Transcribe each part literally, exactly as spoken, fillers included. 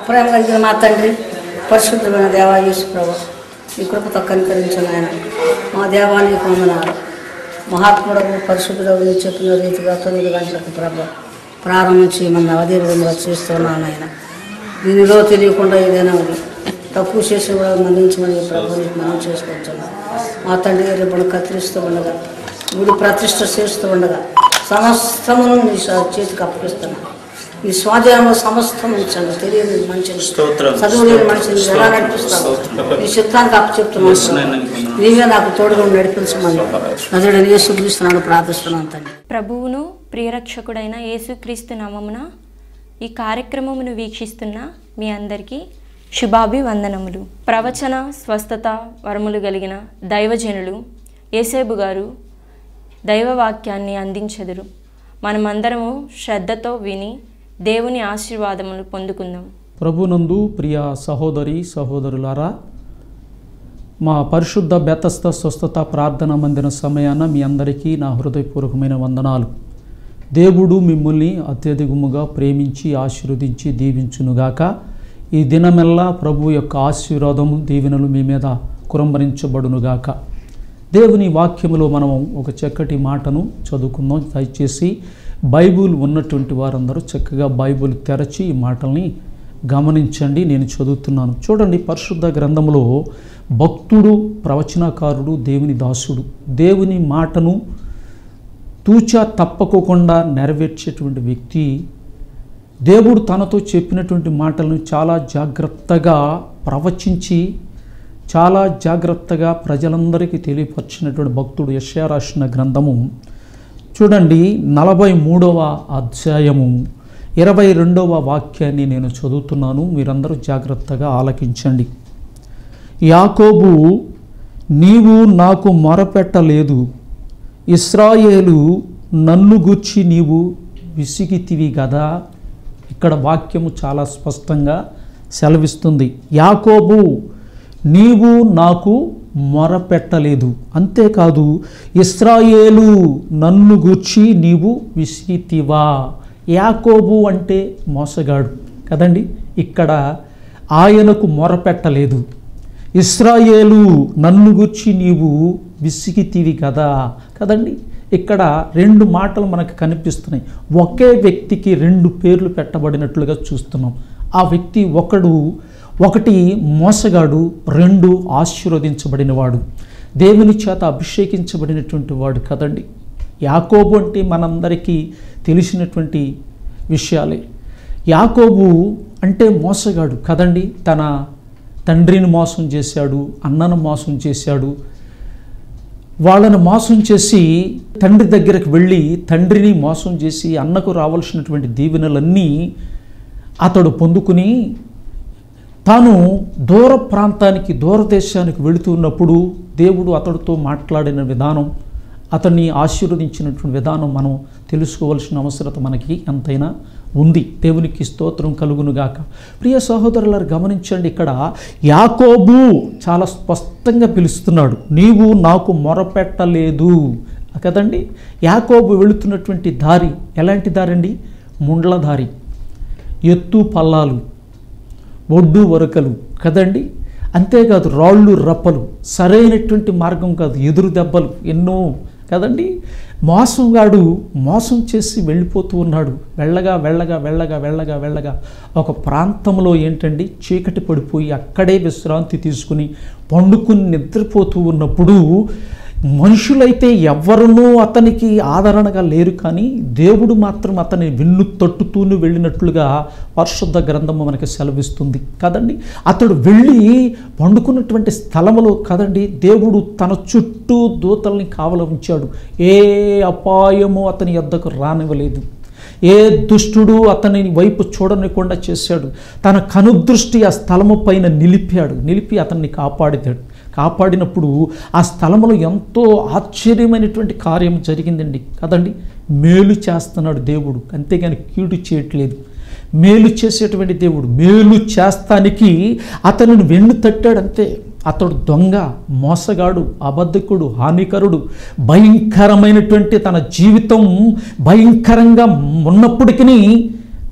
ప్రేమ కలిగిన మా తండ్రి, పరిశుద్ధమైన దేవా యేసు ప్రభువా, ఈ కృపతో కనికరించిన ఆయన మా దేవానికి వందనాలు. మహాత్ముడకు పరిశుద్ధుడకు నీ చెప్పిన రీతిగా తొమ్మిది గంటలకు ప్రభు ప్రారంభం చేయమని అదే విధంగా చేస్తున్నాను. ఆయన దీనిలో తెలియకుండా ఏదైనా ఉంది తక్కువ చేసి కూడా మన్నించమని ప్రభుత్వం మనం చేసుకుంటున్నాం. మా తండ్రి రేపు కత్తిరిస్తూ ఉండగా, గుడి ప్రతిష్ట చేస్తూ ఉండగా సమస్తమును నీ చేతికి అప్పగిస్తున్నాను. ఈ స్వాధీనంలో సమస్తం ఉంచండి. తెలియని మనిషిని, చదువు లేని మనిషిని ఎలా నడిపిస్తావు? నీ చిత్తానికి అప్పచెప్తున్నాను. నీవే నాకు తోడుగా నడిపించమని నజరుడైన యేసుక్రీస్తునామమున ప్రార్థిస్తున్నాను తండ్రి. ప్రభువును ప్రియరక్షకుడైన యేసుక్రీస్తు నామమున ఈ కార్యక్రమమును వీక్షిస్తున్న మీ అందరికీ శుభాభివందనములు. ప్రవచన స్వస్థత వరములు కలిగిన దైవజనులు యేసేబు గారు దైవవాక్యాన్ని అందించెదరు. మనమందరము శ్రద్ధతో విని దేవుని ఆశీర్వాదములు పొందుకుందాం. ప్రభునందు ప్రియ సహోదరి సహోదరులారా, మా పరిశుద్ధ బెతస్త స్వస్థత ప్రార్థన మందిర సమయాన మీ అందరికీ నా హృదయపూర్వకమైన వందనాలు. దేవుడు మిమ్మల్ని అత్యధికముగా ప్రేమించి ఆశీర్వదించి దీవించునుగాక. ఈ దినమెల్లా ప్రభు యొక్క ఆశీర్వాదము దీవెనలు మీ మీద కురంభరించబడునుగాక. దేవుని వాక్యములో మనం ఒక చక్కటి మాటను చదువుకుందాం. దయచేసి బైబుల్ ఉన్నటువంటి వారందరూ చక్కగా బైబుల్ తెరచి ఈ మాటల్ని గమనించండి. నేను చదువుతున్నాను. చూడండి, పరిశుద్ధ గ్రంథంలో భక్తుడు, ప్రవచనకారుడు, దేవుని దాసుడు దేవుని మాటను తూచా తప్పకోకుండా నెరవేర్చేటువంటి వ్యక్తి, దేవుడు తనతో చెప్పినటువంటి మాటలను చాలా జాగ్రత్తగా ప్రవచించి చాలా జాగ్రత్తగా ప్రజలందరికీ తెలియపరిచినటువంటి భక్తుడు యెషయా రాసిన గ్రంథము చూడండి, నలభై మూడవ అధ్యాయము ఇరవై రెండవ వాక్యాన్ని నేను చదువుతున్నాను. మీరందరూ జాగ్రత్తగా ఆలకించండి. యాకోబు, నీవు నాకు మొరపెట్టలేదు, ఇశ్రాయేలు నన్ను గూర్చి నీవు విసిగితివి గదా. ఇక్కడ వాక్యము చాలా స్పష్టంగా సెలవిస్తుంది. యాకోబు, నీవు నాకు మొరపెట్టలేదు, అంతేకాదు ఇశ్రాయేలు నన్ను గూర్చి నీవు విసిగితివా. యాకోబు అంటే మోసగాడు కదండి. ఇక్కడ ఆయనకు మొరపెట్టలేదు. ఇశ్రాయేలు నన్ను గూర్చి నీవు విసిగితివి కదా కదండి. ఇక్కడ రెండు మాటలు మనకు కనిపిస్తున్నాయి. ఒకే వ్యక్తికి రెండు పేర్లు పెట్టబడినట్లుగా చూస్తున్నాం. ఆ వ్యక్తి ఒకడు ఒకటి మోసగాడు, రెండు ఆశీర్వదించబడినవాడు, దేవుని చేత అభిషేకించబడినటువంటి వాడు కదండి. యాకోబు అంటే మనందరికీ తెలిసినటువంటి విషయాలే. యాకోబు అంటే మోసగాడు కదండి. తన తండ్రిని మోసం చేశాడు, అన్నను మోసం చేశాడు. వాళ్ళను మోసం చేసి తండ్రి దగ్గరికి వెళ్ళి తండ్రిని మోసం చేసి అన్నకు రావాల్సినటువంటి దీవెనలన్నీ అతడు పొందుకుని తాను దూర ప్రాంతానికి దూరదేశానికి వెళుతున్నప్పుడు దేవుడు అతడితో మాట్లాడిన విధానం, అతన్ని ఆశీర్వదించినటువంటి విధానం మనం తెలుసుకోవాల్సిన అవసరత మనకి ఎంతైనా ఉంది. దేవునికి స్తోత్రం కలుగునుగాక. ప్రియ సహోదరులారు గమనించండి, ఇక్కడ యాకోబు చాలా స్పష్టంగా పిలుస్తున్నాడు, నీవు నాకు మొరపెట్టలేదు కదండి. యాకోబు వెళుతున్నటువంటి దారి ఎలాంటి దారి అండి? ముండ్ల దారి, ఎత్తు పల్లాలు, ఒడ్డు వరకలు కదండి. అంతేకాదు రాళ్ళు రప్పలు, సరైనటువంటి మార్గం కాదు, ఎదురు దెబ్బలు ఎన్నో కదండి. మోసంగాడు మోసం చేసి వెళ్ళిపోతూ ఉన్నాడు. వెళ్ళగా వెళ్ళగా వెళ్ళగా వెళ్ళగా వెళ్ళగా ఒక ప్రాంతంలో ఏంటండి చీకటి పడిపోయి అక్కడే విశ్రాంతి తీసుకుని పండుకుని నిద్రపోతూ ఉన్నప్పుడు మనుషులైతే ఎవరునూ అతనికి ఆదరణగా లేరు, కానీ దేవుడు మాత్రం అతని వెన్ను తట్టుతూనే వెళ్ళినట్లుగా పరిశుద్ధ గ్రంథము మనకి సెలవిస్తుంది కదండి. అతడు వెళ్ళి పండుకున్నటువంటి స్థలములో కదండి దేవుడు తన చుట్టూ దూతల్ని కావలి ఉంచాడు. ఏ అపాయము అతని యొద్దకు రానివ్వలేదు. ఏ దుష్టుడు అతని వైపు చూడనికుండా చేశాడు. తన కనుదృష్టి ఆ స్థలము పైన నిలిపాడు, నిలిపి అతన్ని కాపాడితాడు. కాపాడినప్పుడు ఆ స్థలంలో ఎంతో ఆశ్చర్యమైనటువంటి కార్యం జరిగిందండి కదండి. మేలు చేస్తున్నాడు దేవుడు, అంతేగాని కీడు చేయట్లేదు. మేలు చేసేటువంటి దేవుడు మేలు చేస్తానికి అతనిని వెన్ను తట్టాడు అంతే. అతడు దొంగ, మోసగాడు, అబద్ధకుడు, హానికరుడు, భయంకరమైనటువంటి తన జీవితం భయంకరంగా ఉన్నప్పటికీ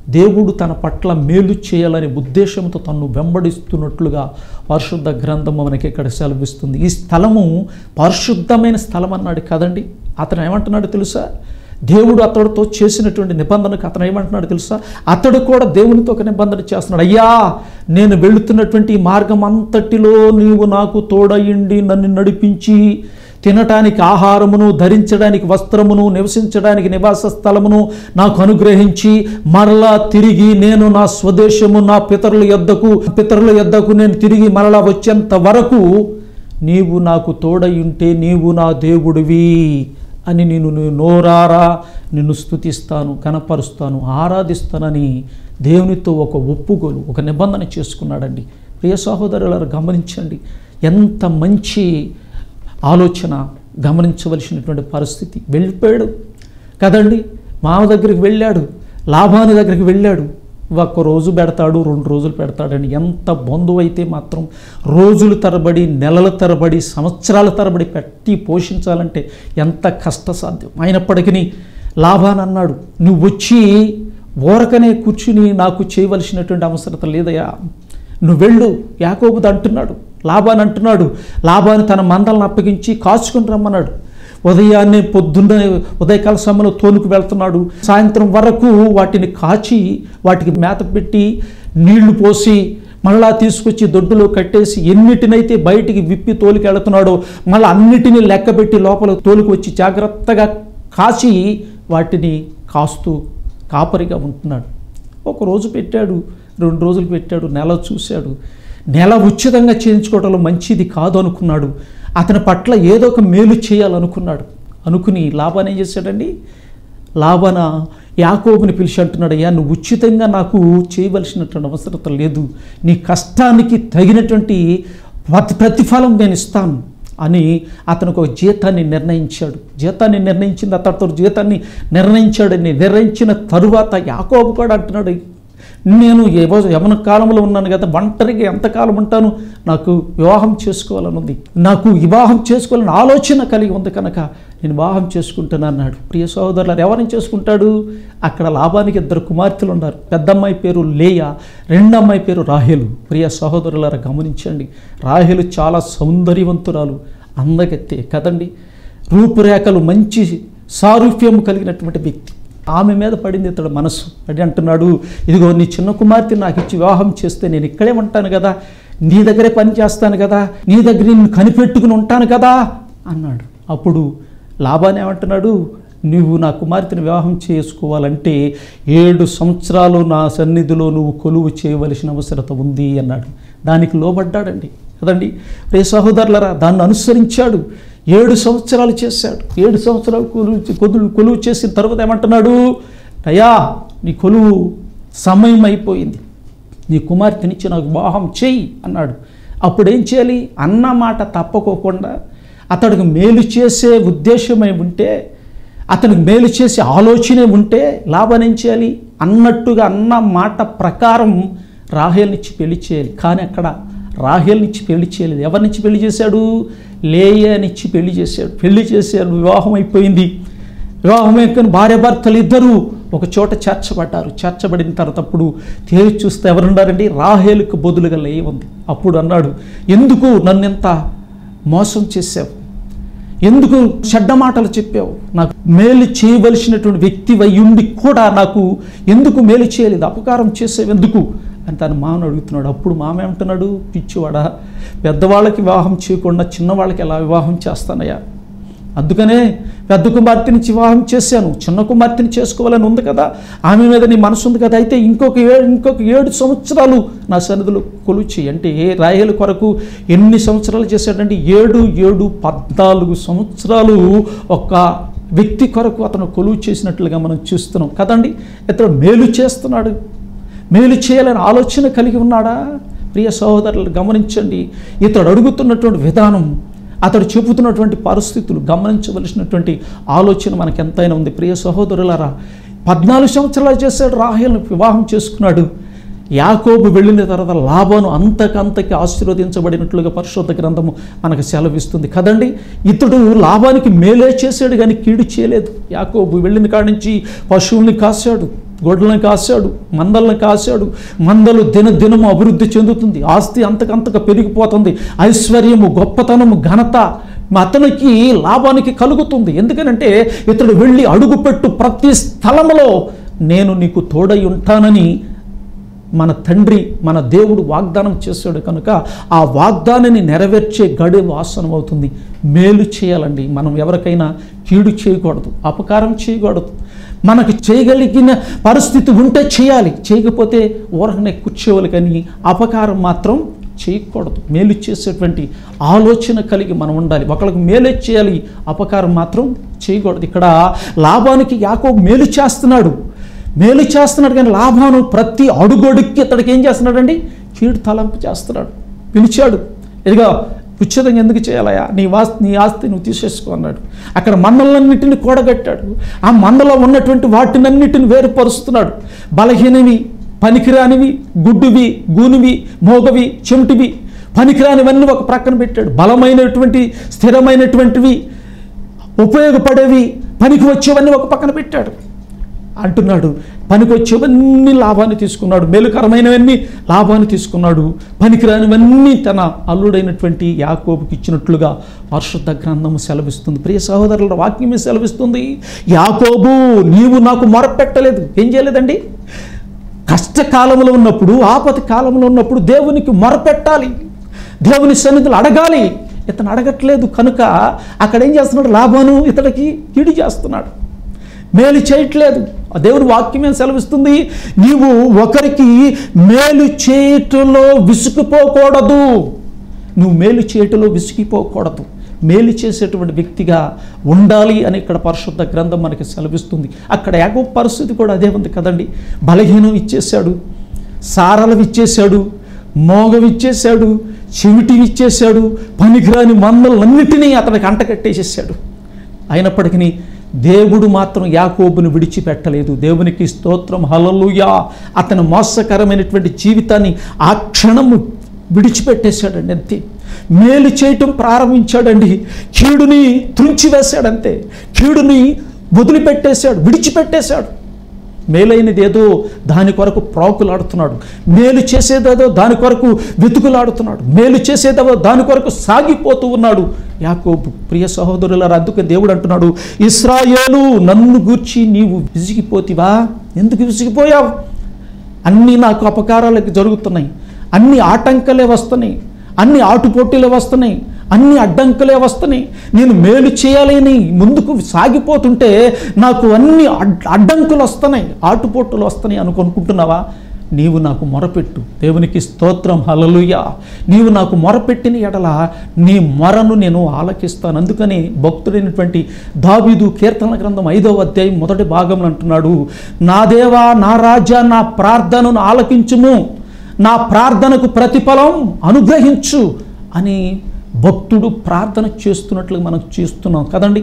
దేవుడు తన పట్ల మేలు చేయాలనే ఉద్దేశంతో తను వెంబడిస్తున్నట్లుగా పరిశుద్ధ గ్రంథము మనకి ఇక్కడ సెలవిస్తుంది. ఈ స్థలము పరిశుద్ధమైన స్థలం అన్నాడు కదండి. అతను ఏమంటున్నాడు తెలుసా? దేవుడు అతడితో చేసినటువంటి నిబంధనకు అతను ఏమంటున్నాడు తెలుసా? అతడు కూడా దేవునితో ఒక నిబంధన చేస్తున్నాడు. అయ్యా, నేను వెళుతున్నటువంటి ఈ మార్గం అంతటిలో నీవు నాకు తోడయిండి నన్ను నడిపించి తినటానికి ఆహారమును, ధరించడానికి వస్త్రమును, నివసించడానికి నివాస స్థలమును నాకు అనుగ్రహించి మరలా తిరిగి నేను నా స్వదేశము నా పితరుల యొద్దకు పితరుల యొద్దకు నేను తిరిగి మరలా వచ్చేంత వరకు నీవు నాకు తోడయుంటే నీవు నా దేవుడివి అని నేను నోరారా నిన్ను స్తుతిస్తాను, కనపరుస్తాను, ఆరాధిస్తానని దేవునితో ఒక ఒప్పుకోలు, ఒక నిబంధన చేసుకున్నాడండి. ప్రియ సహోదరులారా, గమనించండి, ఎంత మంచి ఆలోచన, గమనించవలసినటువంటి పరిస్థితి. వెళ్ళిపోయాడు కదండి, మామ దగ్గరికి వెళ్ళాడు, లాభాని దగ్గరికి వెళ్ళాడు. ఒక్క రోజు పెడతాడు, రెండు రోజులు పెడతాడని ఎంత బంధువు అయితే మాత్రం రోజుల తరబడి, నెలల తరబడి, సంవత్సరాల తరబడి పెట్టి పోషించాలంటే ఎంత కష్టసాధ్యం. అయినప్పటికీ లాభాన్ అన్నాడు, నువ్వు వచ్చి ఓరకనే కూర్చుని నాకు చేయవలసినటువంటి అవసరం లేదయ్యా, నువ్వు వెళ్ళు. యాకోబుతో అంటున్నాడు, లాభాన్ అంటున్నాడు, లాభాన్ని తన మందలను అప్పగించి కాచుకుని రమ్మన్నాడు. ఉదయాన్నే పొద్దున్న ఉదయకాల సమయంలో తోలుకు వెళ్తున్నాడు, సాయంత్రం వరకు వాటిని కాచి వాటికి మేత పెట్టి నీళ్లు పోసి మళ్ళా తీసుకొచ్చి దొడ్డులో కట్టేసి ఎన్నిటినైతే బయటికి విప్పి తోలుకి వెళుతున్నాడో మళ్ళీ అన్నిటినీ లెక్కబెట్టి లోపల తోలుకు వచ్చి జాగ్రత్తగా కాచి వాటిని కాస్తూ కాపరిగా ఉంటున్నాడు. ఒకరోజు పెట్టాడు, రెండు రోజులు పెట్టాడు, నెల చూశాడు. నెల ఉచితంగా చేయించుకోవడంలో మంచిది కాదు అనుకున్నాడు. అతని పట్ల ఏదో ఒక మేలు చేయాలనుకున్నాడు. అనుకుని లాభాన్ ఏం చేశాడండి? లాభాన యాకోబుని పిలిచి అంటున్నాడు, అయ్యా, నువ్వు ఉచితంగా నాకు చేయవలసినటువంటి అవసరం లేదు, నీ కష్టానికి తగినటువంటి ప్రతిఫలం నేను ఇస్తాను అని అతనికి ఒక జీతాన్ని నిర్ణయించాడు. జీతాన్ని నిర్ణయించింది అతడితో జీతాన్ని నిర్ణయించాడని నిర్ణయించిన తరువాత యాకోబు కూడా అంటున్నాడు, నేను ఏవో యవన కాలంలో ఉన్నాను కదా, ఒంటరిగా ఎంతకాలం ఉంటాను, నాకు వివాహం చేసుకోవాలని ఉంది, నాకు వివాహం చేసుకోవాలని ఆలోచన కలిగి ఉంది కనుక నేను వివాహం చేసుకుంటాను అన్నాడు. ప్రియ సహోదరులారా, ఎవరిని చేసుకుంటాడు? అక్కడ లాభానికి ఇద్దరు కుమార్తెలు ఉన్నారు. పెద్దమ్మాయి పేరు లేయా, రెండమ్మాయి పేరు రాహేలు. ప్రియ సహోదరులారా, గమనించండి, రాహేలు చాలా సౌందర్యవంతురాలు, అందగత్తె కదండి, రూపురేఖలు మంచి సారూప్యం కలిగినటువంటి వ్యక్తి. ఆమె మీద పడింది ఇతడు మనసు. పడి అంటున్నాడు, ఇదిగో నీ చిన్న కుమార్తె నాకు ఇచ్చి వివాహం చేస్తే నేను ఇక్కడే ఉంటాను కదా, నీ దగ్గరే పని చేస్తాను కదా, నీ దగ్గర నిన్ను కనిపెట్టుకుని ఉంటాను కదా అన్నాడు. అప్పుడు లాభాన్ ఏమంటున్నాడు, నువ్వు నా కుమార్తెను వివాహం చేసుకోవాలంటే ఏడు సంవత్సరాలు నా సన్నిధిలో నువ్వు కొలువు చేయవలసిన అవసరత ఉంది అన్నాడు. దానికి లోబడ్డాడండి కదండి. రే సహోదరులరా, దాన్ని అనుసరించాడు. ఏడు సంవత్సరాలు చేశాడు. ఏడు సంవత్సరాలు కొలువు కొలువు కొలువు చేసిన తర్వాత ఏమంటున్నాడు, అయ్యా, నీ కొలువు సమయం అయిపోయింది, నీ కుమార్తెనిచ్చి నాకు వివాహం చేయి అన్నాడు. అప్పుడేం చేయాలి? అన్న మాట తప్పకోకుండా అతడికి మేలు చేసే ఉద్దేశమై ఉంటే, అతనికి మేలు చేసే ఆలోచనే ఉంటే లాభాన్ ఏం చేయాలి? అన్నట్టుగా అన్న మాట ప్రకారం రాహేల్నిచ్చి పెళ్లి చేయాలి. కానీ అక్కడ రాహేల్నిచ్చి పెళ్లి చేయలేదు. ఎవరినిచ్చి పెళ్లి చేశాడు? లేయానిచ్చి పెళ్లి చేశాడు. పెళ్లి చేశాడు, వివాహం అయిపోయింది. వివాహం అయిపోయిన భార్య భర్తలు ఇద్దరు ఒక చోట చేర్చబడ్డారు. చేర్చబడిన తర్వాత అప్పుడు తేల్చి చూస్తే ఎవరున్నారండి? రాహేలుకు బదులుగా లేయ ఉంది. అప్పుడు అన్నాడు, ఎందుకు నన్ను ఎంత మోసం చేశావు, ఎందుకు చెడ్డ మాటలు చెప్పావు, నాకు మేలు చేయవలసినటువంటి వ్యక్తి అయ్యుండి కూడా నాకు ఎందుకు మేలు చేయలేదు, అపకారం చేసేవి ఎందుకు అని తన మామను అడుగుతున్నాడు. అప్పుడు మామ ఏమంటున్నాడు, పిచ్చివాడా, పెద్దవాళ్ళకి వివాహం చేయకుండా చిన్నవాళ్ళకి ఎలా వివాహం చేస్తానయ్యా, అందుకనే పెద్ద కుమార్తెని వివాహం చేశాను, చిన్న కుమార్తెని చేసుకోవాలని ఉంది కదా, ఆమె మీద నీ మనసు ఉంది కదా, అయితే ఇంకొక ఏడు ఇంకొక ఏడు సంవత్సరాలు నా సన్నిధిలో కొలువు చేయి అంటే రాహేలు కొరకు ఎన్ని సంవత్సరాలు చేశాడంటే ఏడు ఏడు పద్నాలుగు సంవత్సరాలు ఒక వ్యక్తి కొరకు అతను కొలువు చేసినట్లుగా మనం చూస్తున్నాం కదండి. ఇతడు మేలు చేస్తున్నాడు, మేలు చేయాలని ఆలోచన కలిగి ఉన్నాడా? ప్రియ సహోదరులు గమనించండి, ఇతడు అడుగుతున్నటువంటి విధానం, అతడు చెబుతున్నటువంటి పరిస్థితులు, గమనించవలసినటువంటి ఆలోచన మనకు ఎంతైనా ఉంది. ప్రియ సహోదరులారా, పద్నాలుగు సంవత్సరాలు చేశాడు, రాహేలును వివాహం చేసుకున్నాడు. యాకోబు వెళ్ళిన తర్వాత లాభాను అంతకంతకి ఆశీర్వదించబడినట్లుగా పరిశుద్ధ గ్రంథము మనకు సెలవిస్తుంది కదండి. ఇతడు లాభానికి మేలే చేశాడు కానీ కీడు చేయలేదు. యాకోబు వెళ్ళిన కాడి నుంచి పశువుల్ని కాశాడు, గొడ్లను కాశాడు, మందలను కాశాడు. మందలు దినదినము అభివృద్ధి చెందుతుంది, ఆస్తి అంతకంతగా పెరిగిపోతుంది, ఐశ్వర్యము, గొప్పతనము, ఘనత అతనికి లాభానికి కలుగుతుంది. ఎందుకనంటే ఇతడు వెళ్ళి అడుగుపెట్టు ప్రతి స్థలములో నేను నీకు తోడై ఉంటానని మన తండ్రి మన దేవుడు వాగ్దానం చేశాడు కనుక ఆ వాగ్దానాన్ని నెరవేర్చే గడి వాసనం అవుతుంది. మేలు చేయాలండి. మనం ఎవరికైనా కీడు చేయకూడదు, అపకారం చేయకూడదు. మనకు చేయగలిగిన పరిస్థితి ఉంటే చేయాలి, చేయకపోతే ఊరకనే కూర్చోవాలి, కానీ అపకారం మాత్రం చేయకూడదు. మేలు చేసేటువంటి ఆలోచన కలిగి మనం ఉండాలి. ఒకరికి మేలు చేయాలి, అపకారం మాత్రం చేయకూడదు. ఇక్కడ లాభానికి యాకోబు మేలు చేస్తున్నాడు, మేలు చేస్తున్నాడు కానీ లాభాను ప్రతి అడుగడుక్కి ఇతడికి ఏం చేస్తున్నాడండి? కీడు తలంపు చేస్తున్నాడు. పిలిచాడు, ఇదిగా ఉచితంగా ఎందుకు చేయాలయా, నీ ఆస్తి నీ ఆస్తి నువ్వు తీసేసుకో అన్నాడు. అక్కడ మందలన్నిటిని కూడగట్టాడు. ఆ మందలో ఉన్నటువంటి వాటినన్నిటిని వేరుపరుస్తున్నాడు. బలహీనవి, పనికిరానివి, గుడ్డువి, గూనివి, మోగవి, చెమిటివి, పనికిరానివన్నీ ఒక ప్రక్కన పెట్టాడు. బలమైనటువంటి స్థిరమైనటువంటివి, ఉపయోగపడేవి, పనికి వచ్చేవన్నీ ఒక పక్కన పెట్టాడు. అంటున్నాడు పనికి వచ్చేవన్నీ లాభాన్ని తీసుకున్నాడు, మేలుకరమైనవన్నీ లాభాన్ని తీసుకున్నాడు, పనికిరానివన్నీ తన అల్లుడైనటువంటి యాకోబుకి ఇచ్చినట్లుగా పరిశుద్ధ గ్రంథము సెలవిస్తుంది. ప్రియ సహోదరుల వాక్యమే సెలవిస్తుంది, యాకోబు నీవు నాకు మొరపెట్టలేదు. ఏం చేయలేదండి? కష్టకాలంలో ఉన్నప్పుడు, ఆపద కాలంలో ఉన్నప్పుడు దేవునికి మొరపెట్టాలి, దేవుని సన్నిధిలో అడగాలి. ఇతను అడగట్లేదు కనుక అక్కడ ఏం చేస్తున్నాడు? లాభాను ఇతడికి కీడు చేస్తున్నాడు, మేలు చేయట్లేదు. దేవుని వాక్యమే సెలవిస్తుంది, నీవు ఒకరికి మేలు చేయటంలో విసుగుపోకూడదు. నువ్వు మేలు చేయటంలో విసిగిపోకూడదు, మేలు చేసేటువంటి వ్యక్తిగా ఉండాలి అని ఇక్కడ పరిశుద్ధ గ్రంథం మనకి సెలవిస్తుంది. అక్కడ యాకోబు పరిస్థితి కూడా అదే ఉంది కదండి. బలహీనం ఇచ్చేశాడు, సారలు ఇచ్చేశాడు, మోగవి ఇచ్చేశాడు, చెవిటి ఇచ్చేశాడు, పనికిరాని మందలన్నిటినీ అతనికి అంటకట్టేసేసాడు. అయినప్పటికీ దేవుడు మాత్రం యాకోబును విడిచిపెట్టలేదు. దేవునికి స్తోత్రం, హల్లెలూయా. అతను మోసకరమైనటువంటి జీవితాన్ని ఆ క్షణము విడిచిపెట్టేశాడండి, అంతే. మేలు చేయటం ప్రారంభించాడండి, కీడుని త్రుంచివేశాడంతే. కీడుని వదిలిపెట్టేశాడు, విడిచిపెట్టేశాడు. మేలైనది ఏదో దాని కొరకు ప్రాకులాడుతున్నాడు, మేలు చేసేదేదో దాని కొరకు వెతుకులాడుతున్నాడు, మేలు చేసేదేదో దాని కొరకు సాగిపోతూ ఉన్నాడు యాకోబు. ప్రియ సహోదరులారా, అందుకే దేవుడు అంటున్నాడు, ఇశ్రాయేలు నన్ను గూర్చి నీవు విసిగిపోతివా? ఎందుకు విసిగిపోయావు? అన్నీ నాకు అపకారాలకు జరుగుతున్నాయి, అన్ని ఆటంకాలే వస్తున్నాయి, అన్ని ఆటుపోటీలే వస్తున్నాయి, అన్ని అడ్డంకులే వస్తున్నాయి. నేను మేలు చేయాలని ముందుకు సాగిపోతుంటే నాకు అన్ని అడ్డంకులు వస్తున్నాయి, ఆటుపోటులు వస్తున్నాయి అనుకుంటున్నావా? నీవు నాకు మొరపెట్టు. దేవునికి స్తోత్రం, హల్లెలూయా. నీవు నాకు మొరపెట్టిన ఎడల నీ మొరను నేను ఆలకిస్తాను. అందుకని భక్తుడైనటువంటి దావీదు కీర్తన గ్రంథం ఐదవ అధ్యాయం మొదటి భాగంలో అంటున్నాడు, నా దేవా, నా రాజా, నా ప్రార్థనను ఆలకించుము, నా ప్రార్థనకు ప్రతిఫలం అనుగ్రహించు అని భక్తుడు ప్రార్థన చేస్తున్నట్లుగా మనం చేస్తున్నాం కదండి.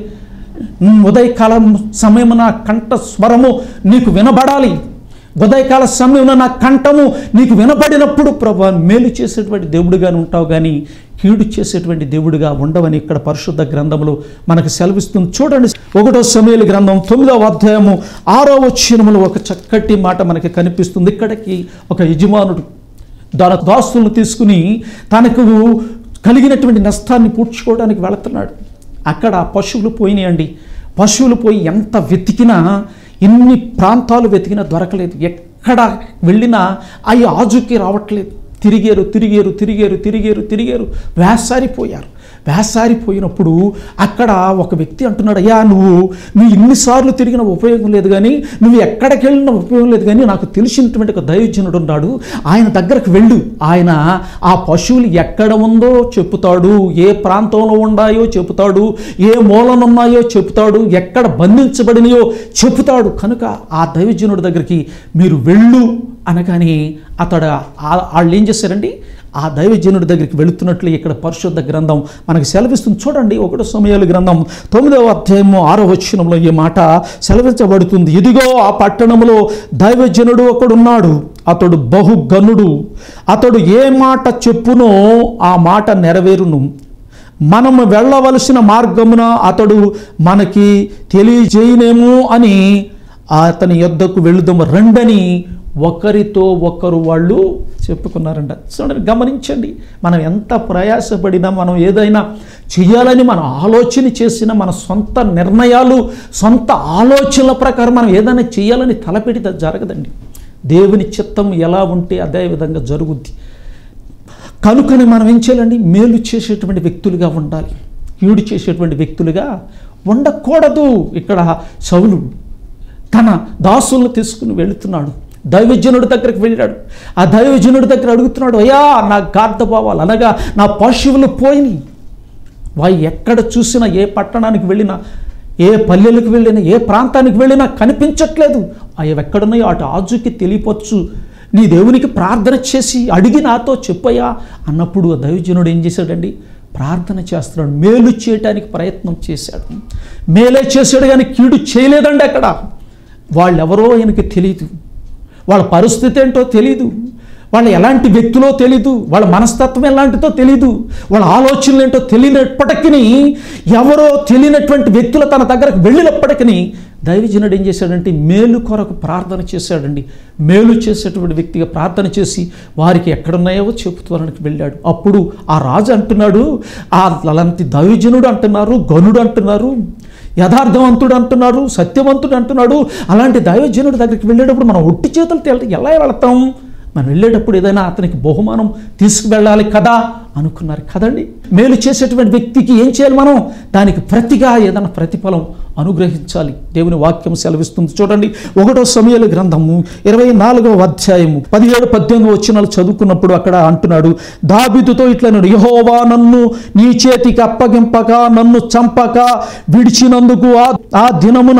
ఉదయకాలం సమయము నా కంఠ స్వరము నీకు వినబడాలి, ఉదయకాల సమయంలో నా కంఠము నీకు వినబడినప్పుడు ప్రభు మేలు చేసేటువంటి దేవుడిగానే ఉంటావు, కానీ కీడు చేసేటువంటి దేవుడిగా ఉండవని ఇక్కడ పరిశుద్ధ గ్రంథంలో మనకు సెలవిస్తుంది. చూడండి, ఒకటో సమూయేలు గ్రంథం తొమ్మిదవ అధ్యాయము ఆరో వచనములో ఒక చక్కటి మాట మనకి కనిపిస్తుంది. ఇక్కడికి ఒక యజమానుడు తన దాసులను తీసుకుని తనకు కలిగినటువంటి నష్టాన్ని పూడ్చుకోవడానికి వెళుతున్నాడు. అక్కడ పశువులు పోయినాయండి. పశువులు పోయి ఎంత వెతికినా, ఎన్ని ప్రాంతాలు వెతికినా దొరకలేదు. ఎక్కడ వెళ్ళినా అవి ఆజుకి రావట్లేదు. తిరిగారు తిరిగారు తిరిగారు తిరిగారు తిరిగారు వేసారిపోయారు. వేసారిపోయినప్పుడు అక్కడ ఒక వ్యక్తి అంటున్నాడు, అయ్యా నువ్వు నువ్వు ఇన్నిసార్లు తిరిగిన ఉపయోగం లేదు, కానీ నువ్వు ఎక్కడికి వెళ్ళిన ఉపయోగం లేదు, కానీ నాకు తెలిసినటువంటి ఒక దైవజనుడు ఉన్నాడు, ఆయన దగ్గరకు వెళ్ళు. ఆయన ఆ పశువులు ఎక్కడ ఉందో చెప్తాడు, ఏ ప్రాంతంలో ఉన్నాయో చెప్తాడు, ఏ మూలనున్నాయో చెప్తాడు, ఎక్కడ బంధించబడినాయో చెప్తాడు. కనుక ఆ దైవజనుడి దగ్గరికి మీరు వెళ్ళు అనగానే అతడు వాళ్ళు ఏం చేశారండి, ఆ దైవజనుడి దగ్గరికి వెళుతున్నట్లు ఇక్కడ పరిశుద్ధ గ్రంథం మనకు సెలవిస్తుంది. చూడండి, ఒకటో సమూయేలు గ్రంథం తొమ్మిదవ అధ్యాయము ఆరో వచనంలో ఈ మాట సెలవించబడుతుంది. ఇదిగో ఆ పట్టణంలో దైవజనుడు ఒకడున్నాడు, అతడు బహుగనుడు, అతడు ఏ మాట చెప్పునో ఆ మాట నెరవేరును, మనము వెళ్ళవలసిన మార్గమున అతడు మనకి తెలియజేయనేమో అని అతని యొద్దకు వెళుదాము రండని ఒకరితో ఒకరు వాళ్ళు చెప్పుకున్నారంట. చూడండి, గమనించండి, మనం ఎంత ప్రయాసపడినా, మనం ఏదైనా చేయాలని మనం ఆలోచన చేసినా, మన సొంత నిర్ణయాలు సొంత ఆలోచనల ప్రకారం మనం ఏదైనా చేయాలని తలపెడితే జరగదండి. దేవుని చిత్తం ఎలా ఉంటే అదే విధంగా జరుగుద్ది. కనుకని మనం ఏం చేయాలండి? మేలు చేసేటువంటి వ్యక్తులుగా ఉండాలి, కీడు చేసేటువంటి వ్యక్తులుగా ఉండకూడదు. ఇక్కడ సౌలు తన దాసులను తీసుకుని వెళుతున్నాడు, దైవజనుడి దగ్గరికి వెళ్ళాడు. ఆ దైవజనుడి దగ్గర అడుగుతున్నాడు, అయ్యా నా గార్ధభావాలు అనగా నా పశువులు పోయినాయి. వాయి ఎక్కడ చూసినా, ఏ పట్టణానికి వెళ్ళినా, ఏ పల్లెలకు వెళ్ళినా, ఏ ప్రాంతానికి వెళ్ళినా కనిపించట్లేదు. అవి ఎక్కడున్నాయో అటు ఆజుకి తెలియపచ్చు, నీ దేవునికి ప్రార్థన చేసి అడిగి నాతో చెప్పయ్యా అన్నప్పుడు ఆ దైవజనుడు ఏం చేశాడండి? ప్రార్థన చేస్తున్నాడు, మేలు చేయడానికి ప్రయత్నం చేశాడు. మేలే చేశాడు కానీ కీడు చేయలేదండి. అక్కడ వాళ్ళెవరో ఆయనకి తెలియదు, వాళ్ళ పరిస్థితి ఏంటో తెలీదు, వాళ్ళు ఎలాంటి వ్యక్తులో తెలీదు, వాళ్ళ మనస్తత్వం ఎలాంటిదో తెలీదు, వాళ్ళ ఆలోచనలు ఏంటో తెలియనప్పటికీ, ఎవరో తెలియనటువంటి వ్యక్తులు తన దగ్గరకు వెళ్ళినప్పటికీ దైవజనుడు ఏం చేశాడంటే మేలు కొరకు ప్రార్థన చేశాడండి. మేలు చేసేటువంటి వ్యక్తిగా ప్రార్థన చేసి వారికి ఎక్కడున్నాయో చెబుతానికి వెళ్ళాడు. అప్పుడు ఆ రాజు అంటున్నాడు, ఆ అలాంటి దైవజనుడు అంటున్నారు, గనుడు అంటున్నారు, యథార్థవంతుడు అంటున్నారు, సత్యవంతుడు అంటున్నాడు. అలాంటి దైవజనుడి దగ్గరికి వెళ్ళేటప్పుడు మనం ఒట్టి చేతులు ఎలా వెళతాం? మనం వెళ్ళేటప్పుడు ఏదైనా అతనికి బహుమానం తీసుకువెళ్ళాలి కదా అనుకున్నారు కదండి. మేలు చేసేటువంటి వ్యక్తికి ఏం చేయాలి? మనం దానికి ప్రతిగా ఏదైనా ప్రతిఫలం అనుగ్రహించాలి. దేవుని వాక్యం సెలవిస్తుంది. చూడండి, ఒకటో సమూయేలు గ్రంథము ఇరవై నాలుగవ అధ్యాయము పదిహేడు పద్దెనిమిది వచనాలు చదువుకున్నప్పుడు అక్కడ అంటున్నాడు, దావీదుతో ఇట్లా, యెహోవా నన్ను నీ చేతికి అప్పగింపక నన్ను చంపక విడిచినందుకు ఆ దినమున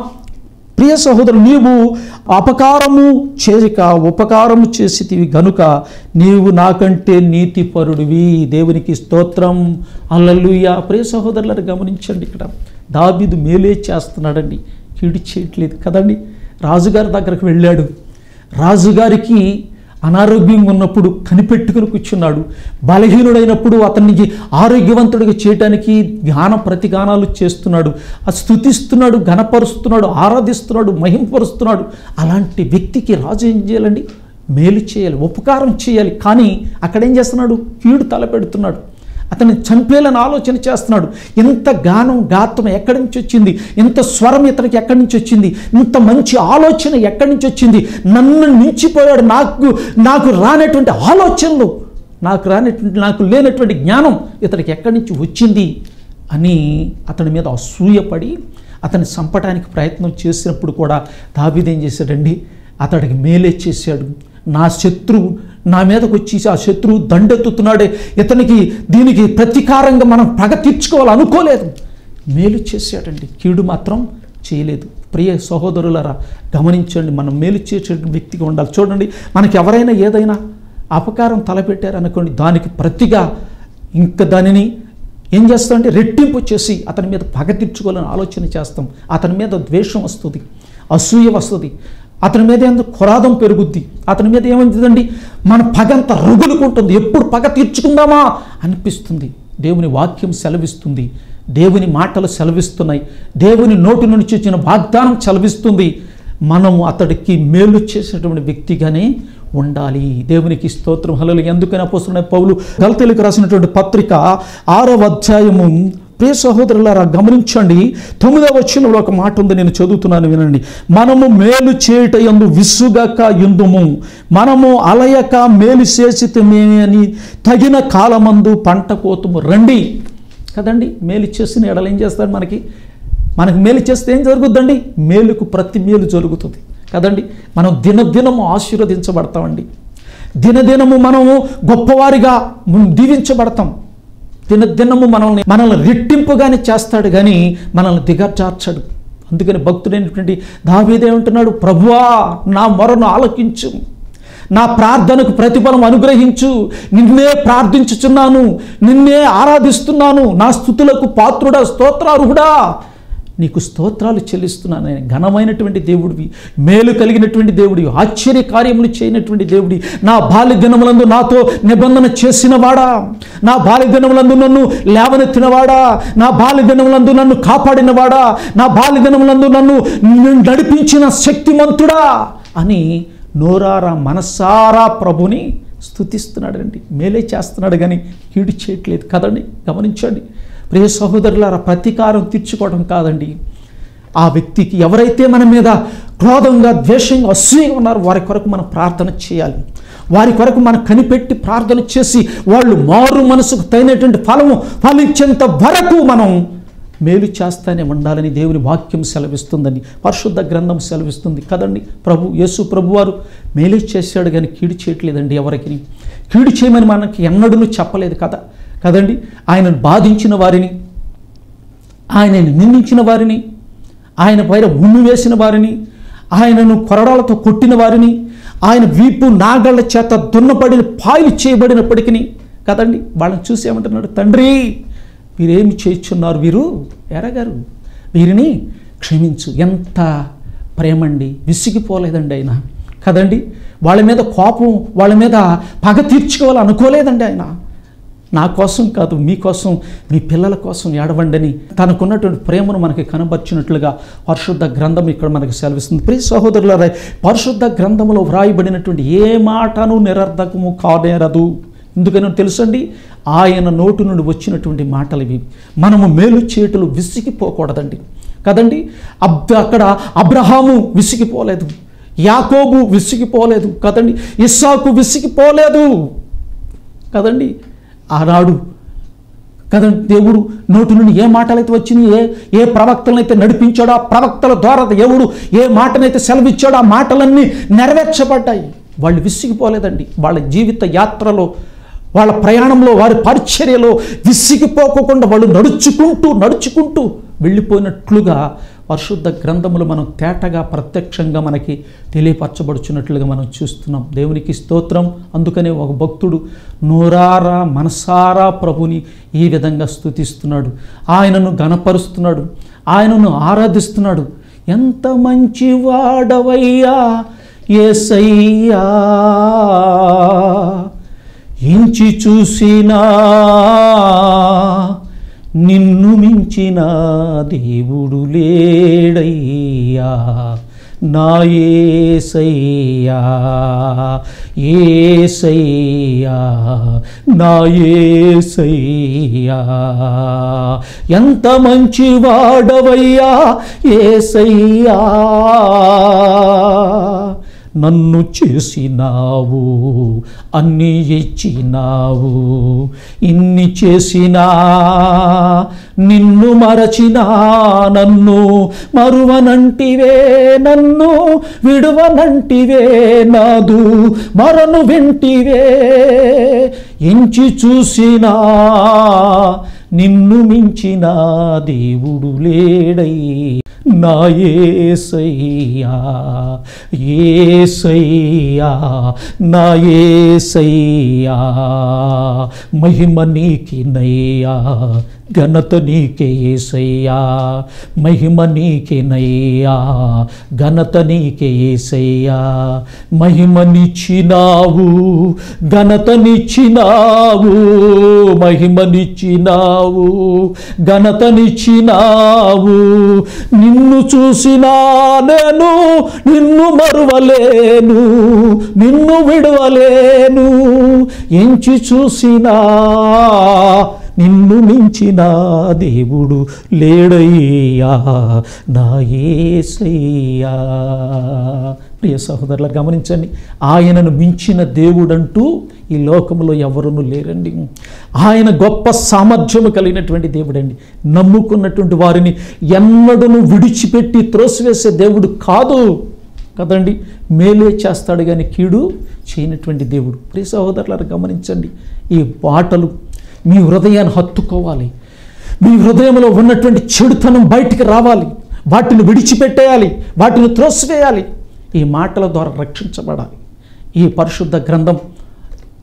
ప్రియ సహోదరు, నీవు అపకారము చేయక ఉపకారము చేసితివి గనుక నీవు నాకంటే నీతిపరుడివి. దేవునికి స్తోత్రం, హల్లెలూయా. ప్రియ సహోదరులను గమనించండి, ఇక్కడ దావీదు మేలే చేస్తున్నాడండి, కీడు చేయట్లేదు కదండి. రాజుగారి దగ్గరకు వెళ్ళాడు, రాజుగారికి అనారోగ్యంగా ఉన్నప్పుడు కనిపెట్టుకుని కూర్చున్నాడు. బలహీనుడైనప్పుడు అతనికి ఆరోగ్యవంతుడిగా చేయడానికి గాన ప్రతిగానాలు చేస్తున్నాడు, అది స్తుతిస్తున్నాడు, ఘనపరుస్తున్నాడు, ఆరాధిస్తున్నాడు, మహింపరుస్తున్నాడు. అలాంటి వ్యక్తికి రాజు ఏం చేయాలండి? మేలు చేయాలి, ఉపకారం చేయాలి. కానీ అక్కడ ఏం చేస్తున్నాడు? కీడు తలపెడుతున్నాడు, అతన్ని చంపేయాలని ఆలోచన చేస్తున్నాడు. ఇంత గానం గాత్రం ఎక్కడి నుంచి వచ్చింది? ఇంత స్వరం ఇతనికి ఎక్కడి నుంచి వచ్చింది? ఇంత మంచి ఆలోచన ఎక్కడి నుంచి వచ్చింది? నన్ను మించిపోయాడు, నాకు నాకు రానటువంటి ఆలోచనలు, నాకు రానటువంటి నాకు లేనటువంటి జ్ఞానం ఇతనికి ఎక్కడి నుంచి వచ్చింది అని అతని మీద అసూయపడి అతన్ని చంపడానికి ప్రయత్నం చేసినప్పుడు కూడా దావీదు ఏం చేశాడండి? అతడికి మేలే చేశాడు. నా శత్రువు నా మీదకి వచ్చి ఆ శత్రువు దండెత్తుతున్నాడే, ఇతనికి దీనికి ప్రతీకారంగా మనం పగ తీర్చుకోవాలనుకోలేదు, మేలు చేశాడండి, కీడు మాత్రం చేయలేదు. ప్రియ సహోదరులారా గమనించండి, మనం మేలు చేసే వ్యక్తిగా ఉండాలి. చూడండి, మనకి ఎవరైనా ఏదైనా అపకారం తలపెట్టారనుకోండి, దానికి ప్రతిగా ఇంకా దానిని ఏం చేస్తామంటే రెట్టింపు చేసి అతని మీద పగ తీర్చుకోవాలని ఆలోచన చేస్తాం. అతని మీద ద్వేషం వస్తుంది, అసూయ వస్తుంది, అతని మీద ఎందుకు కొరాదం పెరుగుద్ది, అతని మీద ఏమవుతుందండి? మన పగంత రగులుకుంటుంది, ఎప్పుడు పగ తీర్చుకుందామా అనిపిస్తుంది. దేవుని వాక్యం సెలవిస్తుంది, దేవుని మాటలు సెలవిస్తున్నాయి, దేవుని నోటి నుంచి వచ్చిన వాగ్దానం సెలవిస్తుంది. మనము అతడికి మేలు చేసేటువంటి వ్యక్తిగానే ఉండాలి. దేవునికి స్తోత్రం, హల్లెలూయా. ఎందుకని అపోస్తలుడైన పౌలు గలతీయులకు రాసినటువంటి పత్రిక ఆరవ అధ్యాయము, ప్రియ సహోదరులారా గమనించండి, తొమ్మిదవ వచనంలో ఒక మాట ఉంది, నేను చదువుతున్నాను వినండి. మనము మేలు చేయుట యందు విసుగక యుందుము, మనము అలయక మేలు చేసితమే అని తగిన కాలమందు పంట కోతుము రండి. కదండి, మేలు చేసిన ఎడలు ఏం చేస్తాడు? మనకి మనకు మేలు చేస్తే ఏం జరుగుద్దండి? మేలుకు ప్రతి మేలు జరుగుతుంది కదండి. మనం దినదినము ఆశీర్వదించబడతామండి, దినదినము మనము గొప్పవారిగా దీవించబడతాం, దినదినము మనల్ని మనల్ని రెట్టింపుగానే చేస్తాడు కానీ మనల్ని దిగజార్చాడు. అందుకని భక్తుడైనటువంటి దావీదు ఏమంటున్నాడు? ప్రభువా, నా మొరను ఆలకించు, నా ప్రార్థనకు ప్రతిఫలం అనుగ్రహించు, నిన్నే ప్రార్థించుచున్నాను, నిన్నే ఆరాధిస్తున్నాను, నా స్తుతులకు పాత్రుడా, స్తోత్రార్హుడా, నీకు స్తోత్రాలు చెల్లిస్తున్నాను. నేను ఘనమైనటువంటి దేవుడివి, మేలు కలిగినటువంటి దేవుడివి, ఆశ్చర్య కార్యములు చేయనటువంటి దేవుడి, నా బాల్య దినములందు నాతో నిబంధన చేసినవాడా, నా బాల్య దినములందు నన్ను లేవనెత్తినవాడా, నా బాల్య దినములందు నన్ను కాపాడినవాడా, నా బాల్య దినములందు నన్ను నడిపించిన శక్తిమంతుడా అని నోరారా మనసారా ప్రభుని స్తుతిస్తున్నాడండి. మేలే చేస్తున్నాడు కానీ కీడు చేయట్లేదు కదండి. గమనించండి ప్రియ సహోదరులారా, ప్రతీకారం తీర్చుకోవడం కాదండి. ఆ వ్యక్తికి ఎవరైతే మన మీద క్రోధంగా, ద్వేషంగా, అసూయగా ఉన్నారో వారి కొరకు మనం ప్రార్థన చేయాలి. వారి కొరకు మనం కనిపెట్టి ప్రార్థన చేసి వాళ్ళు మారు మనసుకు తగినటువంటి ఫలము ఫలించేంత వరకు మనం మేలు చేస్తానే ఉండాలని దేవుని వాక్యం సెలవిస్తుందని పరిశుద్ధ గ్రంథం సెలవిస్తుంది కదండి. ప్రభు యేసు ప్రభు వారు మేలు చేశాడు కానీ కీడు చేయట్లేదండి. ఎవరికి కీడు చేయమని మనకి ఎన్నడూ చెప్పలేదు కదా కదండి. ఆయనను బాధించిన వారిని, ఆయనను నిందించిన వారిని, ఆయన పైన ఉమ్మి వేసిన వారిని, ఆయనను కొరడాలతో కొట్టిన వారిని, ఆయన వీపు నాగళ్ళ చేత దున్నపడిన పాయలు చేయబడినప్పటికీ కదండి వాళ్ళని చూసి ఏమంటున్నాడు, తండ్రి వీరేమి చేయించున్నారు, వీరు ఎరగారు, వీరిని క్షమించు. ఎంత ప్రేమండి, విసిగిపోలేదండి ఆయన కదండి. వాళ్ళ మీద కోపం, వాళ్ళ మీద పగ తీర్చుకోవాలి అనుకోలేదండి ఆయన. నా కోసం కాదు, మీకోసం, మీ పిల్లల కోసం ఏడవండని తనకున్నటువంటి ప్రేమను మనకి కనబర్చినట్లుగా పరిశుద్ధ గ్రంథం ఇక్కడ మనకు సెలవిస్తుంది. ప్రియ సహోదరులారా, పరిశుద్ధ గ్రంథంలో వ్రాయబడినటువంటి ఏ మాటను నిరర్ధకము కానేరదు. ఎందుకని తెలుసండి, ఆయన నోటు నుండి వచ్చినటువంటి మాటలు ఇవి. మనము మేలు చేటులు విసిగిపోకూడదండి కదండి. అబ్ అక్కడ అబ్రహాము విసిగిపోలేదు, యాకోబు విసిగిపోలేదు కదండి, ఇస్సాకు విసిగిపోలేదు కదండి. ఆనాడు కదండి దేవుడు నోటి నుండి ఏ మాటలైతే వచ్చినాయి, ఏ ఏ ప్రవక్తలనైతే నడిపించాడో ఆ ప్రవక్తల ద్వారా దేవుడు ఏ మాటనైతే సెలవిచ్చాడో ఆ మాటలన్నీ నెరవేర్చబడ్డాయి. వాళ్ళు విసిగిపోలేదండి. వాళ్ళ జీవిత యాత్రలో, వాళ్ళ ప్రయాణంలో, వారి పరిచర్యలో విసిగిపోకుండా వాళ్ళు నడుచుకుంటూ నడుచుకుంటూ వెళ్ళిపోయినట్లుగా పరిశుద్ధ గ్రంథములు మనం తేటగా ప్రత్యక్షంగా మనకి తెలియపరచబడుచున్నట్లుగా మనం చూస్తున్నాం. దేవునికి స్తోత్రం. అందుకనే ఒక భక్తుడు నోరారా మనసారా ప్రభుని ఈ విధంగా స్తుతిస్తున్నాడు, ఆయనను ఘనపరుస్తున్నాడు, ఆయనను ఆరాధిస్తున్నాడు. ఎంత మంచి వాడవయ్యా యేసయ్యా, ఇంచి చూసినా నిన్ను మించిన దేవుడు లేడయ్యా, నా యేసయ్యా యేసయ్యా నా యేసయ్యా. ఎంత మంచి వాడవయ్యా యేసయ్యా, నన్ను చేసినావు, అన్ని ఇచ్చినావు, ఇన్ని చేసినా నిన్ను మరచినా నన్ను మరువనంటివే, నన్ను విడువనంటివే, నాదు మరను వింటివే. ఎంచి చూసినా నిన్ను మించిన దేవుడు లేడై, నా యేసయ్యా యేసయ్యా నా యేసయ్యా. మహిమ నీకినయ్యా, ఘనత నీకే యేసయ్యా, మహిమ నీకినయ్యా, ఘనత నీకే యేసయ్యా. మహిమనిచ్చినావు, ఘనతనిచ్చినావు, మహిమనిచ్చినావు, ఘనతనిచ్చినావు. నిన్ను చూసినా నేను నిన్ను మరువలేను, నిన్ను విడవలేను. ఎంచి చూసినా నిన్ను మించిన దేవుడు లేడయ్యా, నా యేసయ్యా. ప్రియ సహోదరులు గమనించండి, ఆయనను మించిన దేవుడంటూ ఈ లోకంలో ఎవరునూ లేరండి. ఆయన గొప్ప సామర్థ్యము కలిగినటువంటి దేవుడండి. నమ్ముకున్నటువంటి వారిని ఎన్నడూ విడిచిపెట్టి త్రోసివేసే దేవుడు కాదు కదండి. మేలే చేస్తాడు కానీ కీడు చేయనటువంటి దేవుడు. ప్రియ సహోదరులను గమనించండి, ఈ పాటలు మీ హృదయాన్ని హత్తుకోవాలి. మీ హృదయంలో ఉన్నటువంటి చెడుతనం బయటికి రావాలి, వాటిని విడిచిపెట్టేయాలి, వాటిని త్రోసివేయాలి. ఈ మాటల ద్వారా రక్షించబడాలి. ఈ పరిశుద్ధ గ్రంథం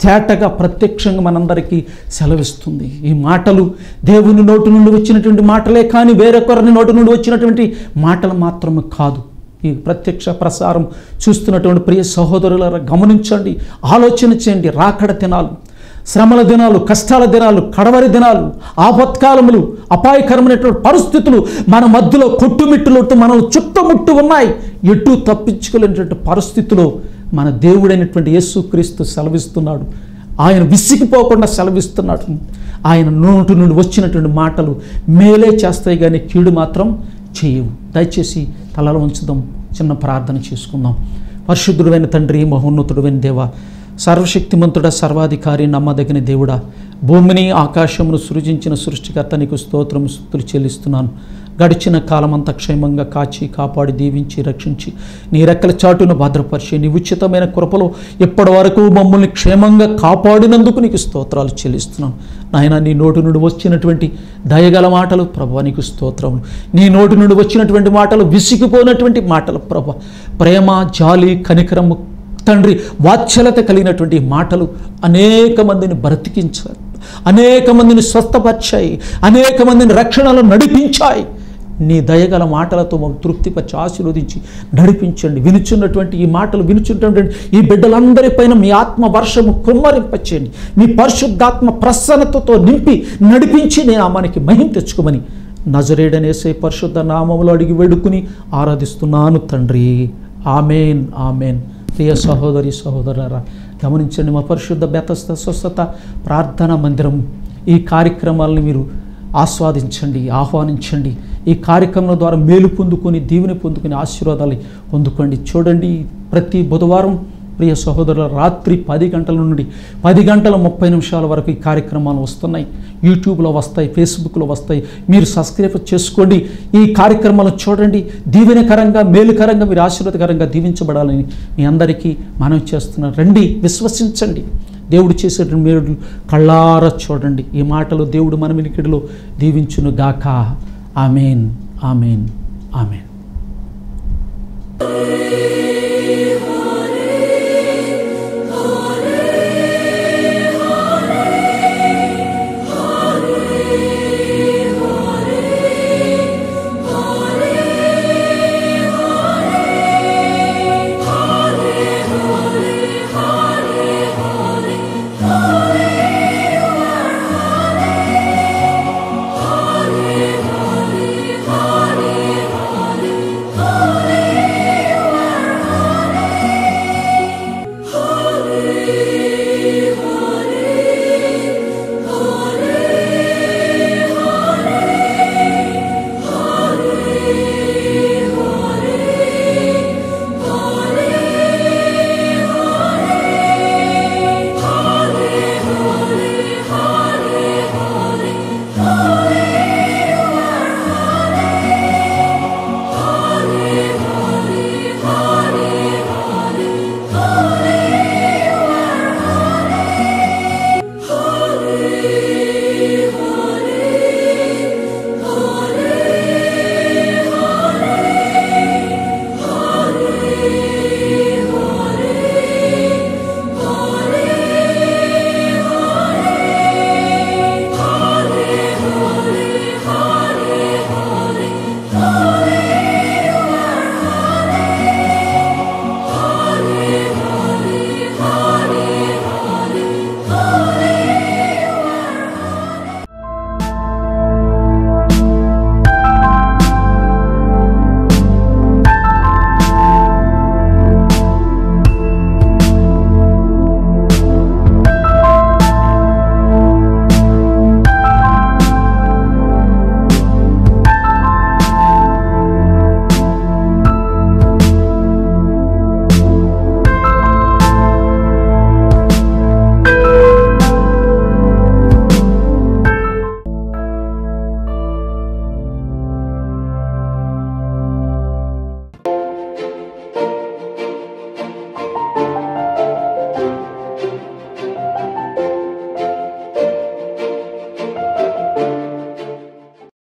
తేటగా ప్రత్యక్షంగా మనందరికీ సెలవిస్తుంది. ఈ మాటలు దేవుని నోటి నుండి వచ్చినటువంటి మాటలే కానీ వేరొకరిని నోటి నుండి వచ్చినటువంటి మాటలు మాత్రమే కాదు. ఈ ప్రత్యక్ష ప్రసారం చూస్తున్నటువంటి ప్రియ సహోదరులారా గమనించండి, ఆలోచన చేయండి. రాకడ దినాలు, శ్రమల దినాలు, కష్టాల దినాలు, కడవరి దినాలు, ఆపత్కాలములు, అపాయకరమైనటువంటి పరిస్థితులు మన మధ్యలో కొట్టుమిట్టులతో మనల్ని చుట్టుముట్టు ఉన్నాయి. ఎటు తప్పించుకోలేనటువంటి పరిస్థితిలో మన దేవుడైనటువంటి యేసుక్రీస్తు సెలవిస్తున్నాడు. ఆయన విసిగిపోకుండా సెలవిస్తున్నాడు. ఆయన నోటి నుండి వచ్చినటువంటి మాటలు మేలే చేస్తాయి కానీ కీడు మాత్రం చేయవు. దయచేసి తలలో ఉంచుదాం, చిన్న ప్రార్థన చేసుకుందాం. పరిశుద్ధుడైన తండ్రి, మహోన్నతుడైన దేవ, సర్వశక్తిమంతుడ, సర్వాధికారి, నమ్మదగిన దేవుడా, భూమిని ఆకాశమును సృజించిన సృష్టికర్త నీకు స్తోత్రం స్తుతులు చెల్లిస్తున్నాను. గడిచిన కాలమంతా క్షేమంగా కాచి కాపాడి దీవించి రక్షించి నీ రెక్కల చాటును భద్రపరిచి నీ ఉచితమైన కృపలో ఇప్పటి వరకు మమ్మల్ని క్షేమంగా కాపాడినందుకు నీకు స్తోత్రాలు చెల్లిస్తున్నాను. నాయన, నీ నోటి నుండి వచ్చినటువంటి దయగల మాటలు ప్రభువా నీకు స్తోత్రములు. నీ నోటి నుండి వచ్చినటువంటి మాటలు విసిగిపోయినటువంటి మాటలు ప్రభువా, ప్రేమ, జాలి, కనికరము, తండ్రి వాత్సల్యత కలిగినటువంటి మాటలు అనేక మందిని బ్రతికించాయి, అనేక మందిని స్వస్థపరిచాయి, అనేక మందిని రక్షణలో నడిపించాయి. నీ దయగల మాటలతో మమ్మల్ని తృప్తిపరిచి ఆశీర్వదించి నడిపించండి. వినుచున్నటువంటి ఈ మాటలు వినుచున్నటువంటి ఈ బిడ్డలందరిపైన మీ ఆత్మ వర్షము కుమ్మరింపచేయండి. మీ పరిశుద్ధాత్మ ప్రసన్నతతో నింపి నడిపించి నీ నామానికి మహిమ తెచ్చుకోమని నజరేయుడనేసే పరిశుద్ధ నామములో అడిగి వేడుకుని ఆరాధిస్తున్నాను తండ్రి. Amen, amen. ప్రియ సహోదరి సహోదరులారా గమనించండి, మా పరిశుద్ధ బెతస్త స్వస్థత ప్రార్థనా మందిరం ఈ కార్యక్రమాలను మీరు ఆస్వాదించండి, ఆహ్వానించండి. ఈ కార్యక్రమం ద్వారా మేలు పొందుకొని దీవెని పొందుకొని ఆశీర్వాదాలు పొందుకోండి. చూడండి, ప్రతి బుధవారం ప్రియ సహోదరుల రాత్రి పది గంటల నుండి పది గంటల ముప్పై నిమిషాల వరకు ఈ కార్యక్రమాలు వస్తున్నాయి. యూట్యూబ్లో వస్తాయి, ఫేస్బుక్లో వస్తాయి. మీరు సబ్స్క్రైబ్ చేసుకోండి. ఈ కార్యక్రమాలను చూడండి. దీవెనకరంగా, మేలుకరంగా, మీరు ఆశీర్వాదకరంగా దీవించబడాలని మీ అందరికీ మనవి చేస్తున్నాను. రండి, విశ్వసించండి. దేవుడు చేసేటువంటి మేలు కళ్ళారా చూడండి. ఈ మాటలు దేవుడు మన వినికిడిలో దీవించును గాక. Amen, amen, amen.